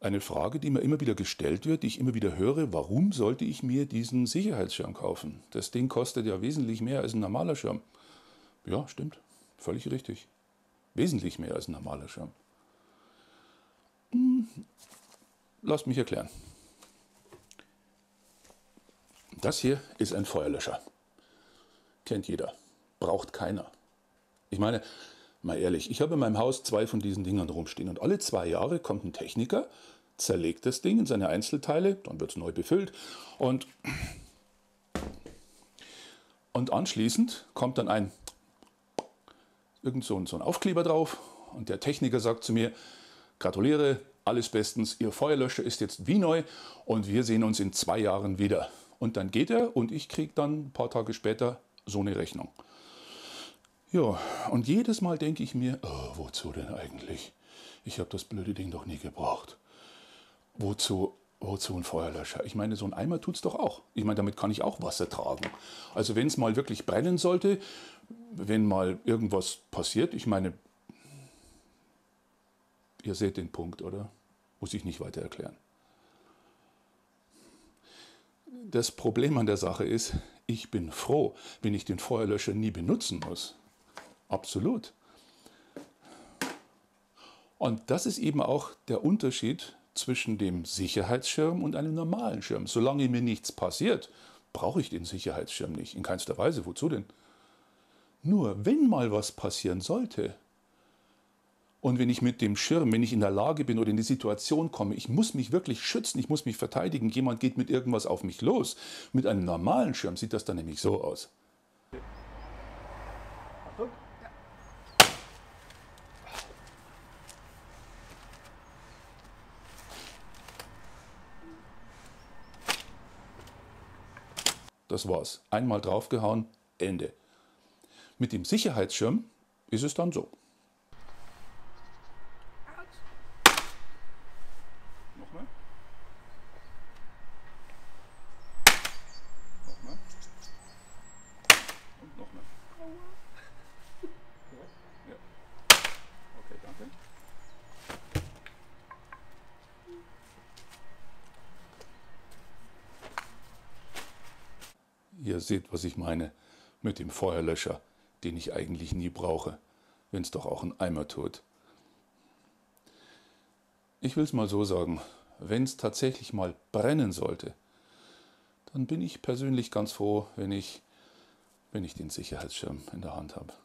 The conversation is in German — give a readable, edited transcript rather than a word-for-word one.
eine Frage, die mir immer wieder gestellt wird, die ich immer wieder höre: Warum sollte ich mir diesen Sicherheitsschirm kaufen? Das Ding kostet ja wesentlich mehr als ein normaler Schirm. Ja, stimmt. Völlig richtig. Wesentlich mehr als ein normaler Schirm. Lasst mich erklären. Das hier ist ein Feuerlöscher. Kennt jeder. Braucht keiner. Ich meine, mal ehrlich, ich habe in meinem Haus 2 von diesen Dingern rumstehen und alle 2 Jahre kommt ein Techniker, zerlegt das Ding in seine Einzelteile, dann wird es neu befüllt und anschließend kommt dann irgend so ein Aufkleber drauf und der Techniker sagt zu mir: Gratuliere, alles bestens, Ihr Feuerlöscher ist jetzt wie neu und wir sehen uns in 2 Jahren wieder. Und dann geht er und ich kriege dann ein paar Tage später so eine Rechnung. Ja, und jedes Mal denke ich mir: wozu denn eigentlich? Ich habe das blöde Ding doch nie gebraucht. Wozu ein Feuerlöscher? Ich meine, so ein Eimer tut es doch auch. Ich meine, damit kann ich auch Wasser tragen. Also wenn es mal wirklich brennen sollte, wenn mal irgendwas passiert, ich meine, ihr seht den Punkt, oder? Muss ich nicht weiter erklären. Das Problem an der Sache ist, ich bin froh, wenn ich den Feuerlöscher nie benutzen muss. Absolut. Und das ist eben auch der Unterschied zwischen dem Sicherheitsschirm und einem normalen Schirm. Solange mir nichts passiert, brauche ich den Sicherheitsschirm nicht. In keinster Weise. Wozu denn? Nur wenn mal was passieren sollte und wenn ich mit dem Schirm, wenn ich in der Lage bin oder in die Situation komme, ich muss mich wirklich schützen, ich muss mich verteidigen, jemand geht mit irgendwas auf mich los. Mit einem normalen Schirm sieht das dann nämlich so aus. Achtung. Das war's. Einmal draufgehauen, Ende. Mit dem Sicherheitsschirm ist es dann so. Nochmal. Nochmal. Und nochmal. Ja. Okay, danke. Ihr seht, was ich meine mit dem Feuerlöscher, den ich eigentlich nie brauche, wenn es doch auch ein Eimer tut. Ich will es mal so sagen, wenn es tatsächlich mal brennen sollte, dann bin ich persönlich ganz froh, wenn ich den Sicherheitsschirm in der Hand habe.